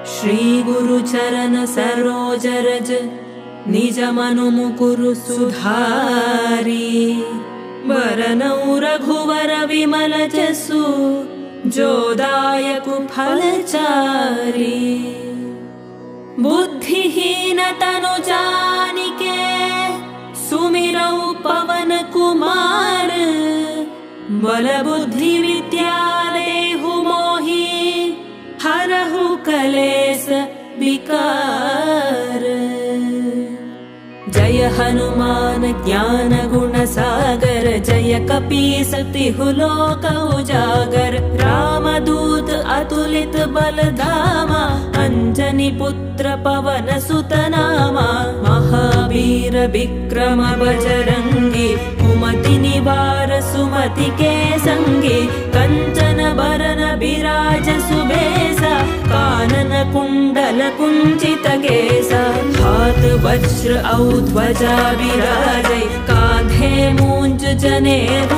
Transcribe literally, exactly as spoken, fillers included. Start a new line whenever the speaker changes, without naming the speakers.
श्री गुरु चरण सरोज रज निज मनु मुकुरु सुधारी वरनौ रघुवर विमल जसु जो दायक फलचारी बुद्धिहीन तनु जानिके सुमिरौ पवन कुमार बल बुद्धि विद्या देहु मोहि हरहु कलेस विकार। जय हनुमान ज्ञान गुण सागर जय कपीस तिहु लोक उजागर रामदूत अतुलित बल धामा अंजनी पुत्र पवन सुत नामा महावीर विक्रम बजरंगी कुमति निवार सुमति के संगी कंचन बरन विराज सुबेसा कानन कुंडल कुंचित केसा हाथ वज्र औ ध्वजा विराजै कांधे मूंज जनेऊ